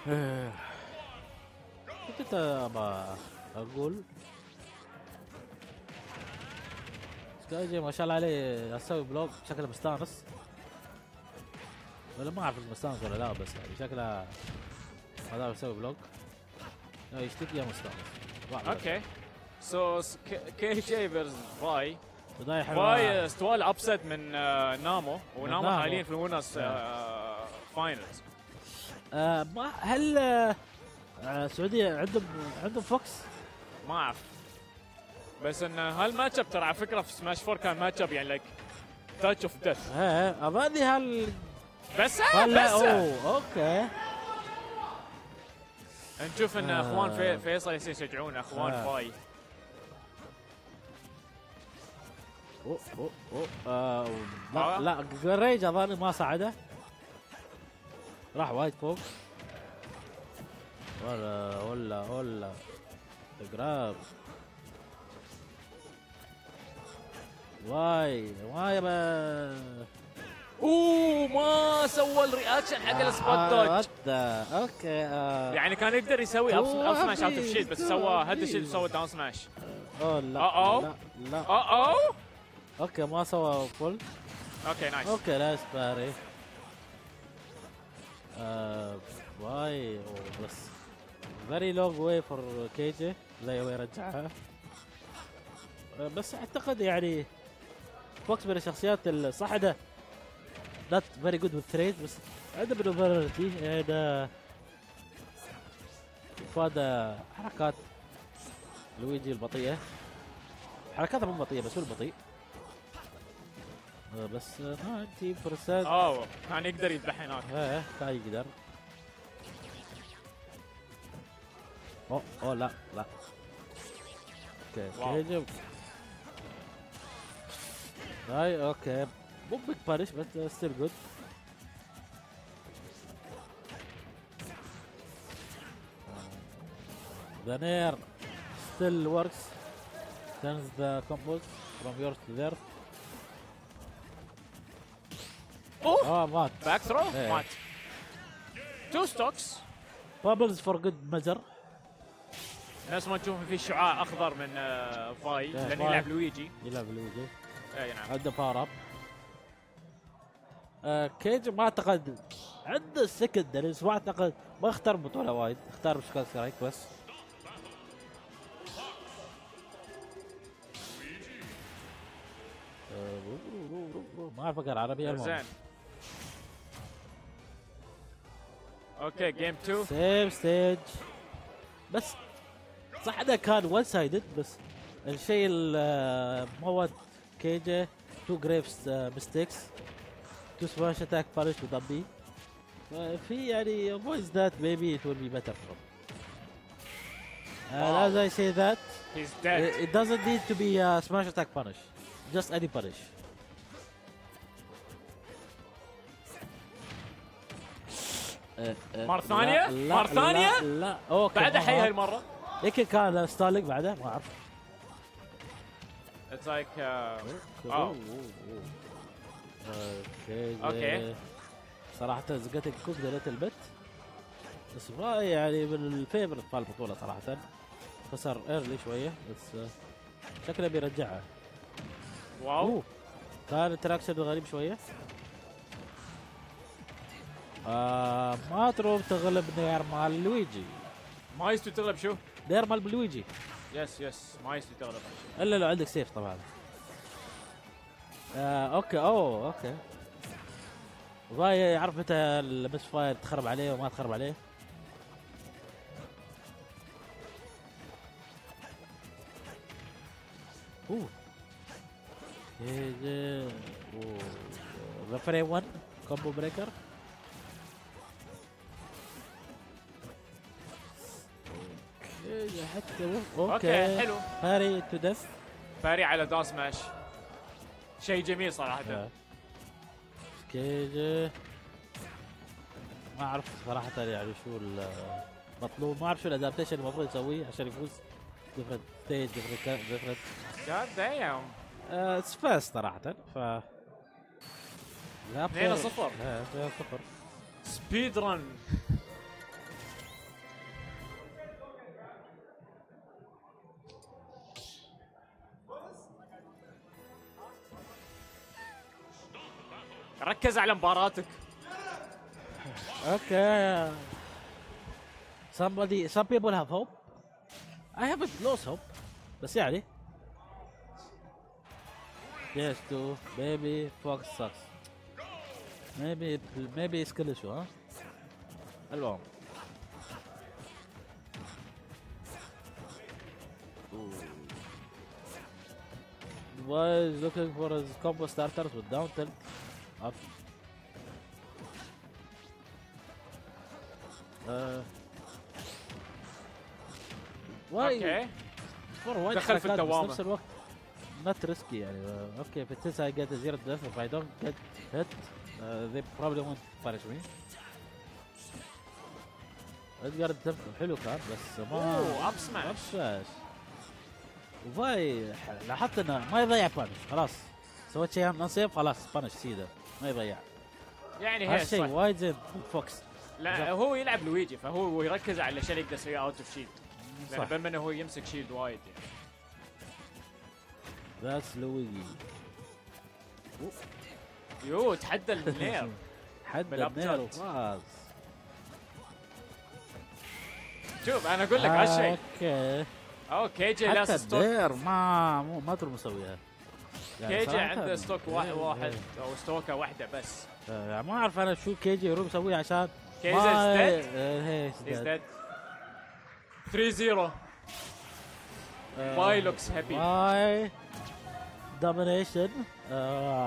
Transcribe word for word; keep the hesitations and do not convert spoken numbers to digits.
كنت ابغى اقول سكايجي ما شاء الله عليه اسوي بلوك شكله مستانس، ولا ما اعرف مستانس ولا لا، بس يعني شكله هذا يسوي بلوك يا يشتكي يا مستانس. اوكي سو كي جي فيرز فاي. فاي فاي استوى الابسيت من آه نامو، ونامو نامو. حاليا في الونس آه فاينلز. آه ما هل آه السعوديه عندهم عندهم فوكس؟ ما اعرف، بس ان هالماتش اب ترى على فكره في سماش فور كان ماتش اب يعني لايك تاتش اوف ديث. ايه اظني هال بس هلا بس اوه اوكي. نشوف ان آه. اخوان في فيصل يشجعون اخوان آه. فاي. اوه اوه اوه آه لا آه. لا جريج اظني ما صعده، راح وايد فوق ولا ولا ولا جراب واي واي ما اوه ما سوى الرياكشن حق السبوت دوج. اوكي آه. يعني كان يقدر يسوي اب أوه، سماش اوت اوف أبي. شيت، بس سوى هيد أبي. شيت وسوى داون سماش. اوه لا أوه. لا لا اوه اوه اوكي ما سوى فل. اوكي نايس. اوكي نايس باري. آه واي أوه بس فيري لونج واي فور كيجي زي ما يرجعها. آه بس اعتقد يعني فوكس من الشخصيات الصحده نوت فيري جود بالثريد، بس عنده منوفرتي عنده فاده حركات لويجي البطيئه، حركاته مو بطيئه بس هو البطيء. آه بس تسعين بالمية اوه كان يقدر يذبح هناك. ايه كان يقدر. اوه اوه لا لا اوكي كيجي هاي اوكي مو بيج بانش بس ستيل جود. The Nair still works, sends the combos from yours to theirs. اوه اه مات. باك ثرو إيه. مات. تو ستوكس. بابلز فور جود ميجر. نفس ما تشوف في شعاع اخضر من آه، فاي لانه فاي. يلعب لويجي. يلعب لويجي اي نعم. عنده باور اب. آه كيجي ما اعتقد عنده السكندري، بس ما اعتقد ما اختار بطوله وايد، اختار بشكل سترايك بس. آه ما اعرف اقرا عربي. المهم زين اوكي جيم تو. سيف ستيج بس صح ده كان ون سايدد، بس الشيء الموت كيجي تو جريفز ميستيكس تو سماش اتاك بانش وضبي في يعني voice that maybe it will be better from. And as I say that He's dead. it, it doesn't need to be a smash attack punish, just any punish. مرة ثانية؟ لا مرة ثانية؟ لا, لا. اوكي بعد حي هالمرة. يمكن كان ستارلينج بعده ما اعرف. It's like uh, اوه oh. اوكي اوكي صراحة زقت الكوك ذا ليتل بت، بس ما يعني من الفيفرت في البطولة صراحة. خسر ايرلي شوية بس شكله بيرجعها. واو أوه. كان التراكشن غريب شوية. آه ما تروم تغلب نير مال لويجي. مايستو تغلب شو؟ نير مال بلويجي يس يس مايستو تغلب. الا لو عندك سيف طبعا. آه اوكي اوه اوكي باي يعرف متى المس فاير تخرب عليه وما تخرب عليه. اوه يجي اوه ريفري واحد كومبو بريكر. اوكي حتى اوكي, اوكي حلو. هاري تو ديث. باري على داس ماش شيء جميل صراحة. آه. كيجي ما اعرف صراحة يعني شو المطلوب، ما اعرف شو الادابتيشن المفروض يسويه عشان يفوز. ديفرنت ستيج ديفرنت جاد دايم. اتس فاست صراحة. ف اثنين صفر. اثنين صفر سبيد رن. ركز على مباراتك. Okay. Somebody, some people have hope. I haven't lost hope. بس يعني. Yes, too. Maybe Fox sucks. Maybe, maybe skill issue, ها؟ المهم. Was looking for his combo starters with down tilt up. Uh, why? اوكي For white دخل في حركات بس الدوامة. نفس الوقت not risky يعني. uh, okay, if it is I get a zero death, if I don't get hit, uh, they probably won't punish me. ادجار الدم حلو كان بس ما اوه اب سماش. اب سماش. وفاي لاحظت انه ما يضيع بانش، خلاص سويت شيء نصيب خلاص بانش سيده ما يضيع. يعني هي هالشيء صح. وايد زين فوكس. لا هو يلعب لويجي فهو يركز على الاشياء اللي يقدر يسويها اوت اوف شيلد. صح. لان بما انه هو يمسك شيلد وايد يعني. ذاتس لويجي. يو تحدى النير. حد بالأب النير تلت. وفاز. شوف انا اقول لك هالشيء. اوكي. اوه كي جي حتى لاس ستوك. الدير ما مو ما تدري مسويها. يعني كي جي صراحة عنده ستوك واحد, إيه، واحد إيه. او ستوكه واحده بس. آه، يعني ما اعرف انا شو كي جي يروح يسويها عشان كي ما- جي is dead. آه، هي is He's dead. dead. ثري زيرو. آه، باي looks happy. باي دومينيشن.